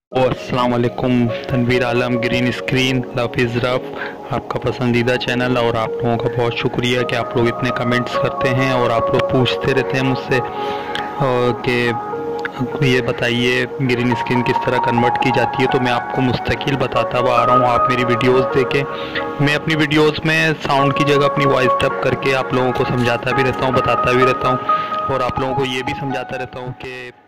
अस्सलाम वालेकुम। Tanveer Alam green screen love is rough आपका पसंदीदा चैनल। और आप लोगों का बहुत शुक्रिया कि आप लोग इतने कमेंट्स करते हैं और आप लोग पूछते रहते हैं मुझसे कि ये बताइए ग्रीन स्क्रीन किस तरह कन्वर्ट की जाती है। तो मैं आपको मुस्तकिल बताता हुआ आ रहा हूँ। आप मेरी वीडियोस देखें। मैं अपनी वीडियोस में साउंड की जगह अपनी वॉइस डब करके आप लोगों को समझाता भी रहता हूँ, बताता भी रहता हूँ और आप लोगों को ये भी समझाता रहता हूँ कि